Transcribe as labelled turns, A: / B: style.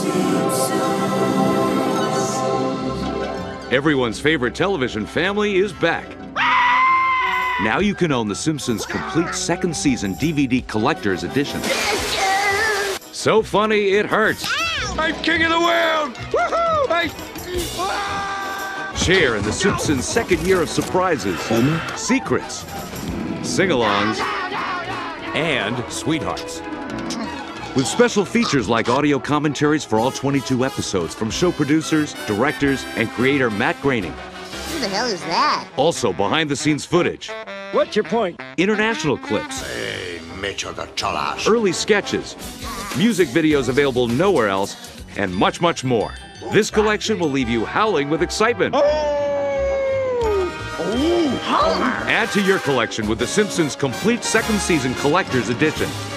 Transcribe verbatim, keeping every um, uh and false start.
A: Everyone's favorite television family is back. Now you can own The Simpsons complete second season D V D collector's edition. So funny, it hurts.
B: I'm king of the world! Woohoo! I...
A: Share in The Simpsons' second year of surprises, secrets, sing-alongs, and sweethearts. With special features like audio commentaries for all twenty-two episodes from show producers, directors, and creator Matt Groening.
C: Who the hell is that?
A: Also behind-the-scenes footage,
B: What's your point?
A: international clips,
D: Hey, Mitchell the Chalash.
A: early sketches, music videos available nowhere else, and much, much more. This collection will leave you howling with excitement. Add to your collection with The Simpsons complete second season collector's edition.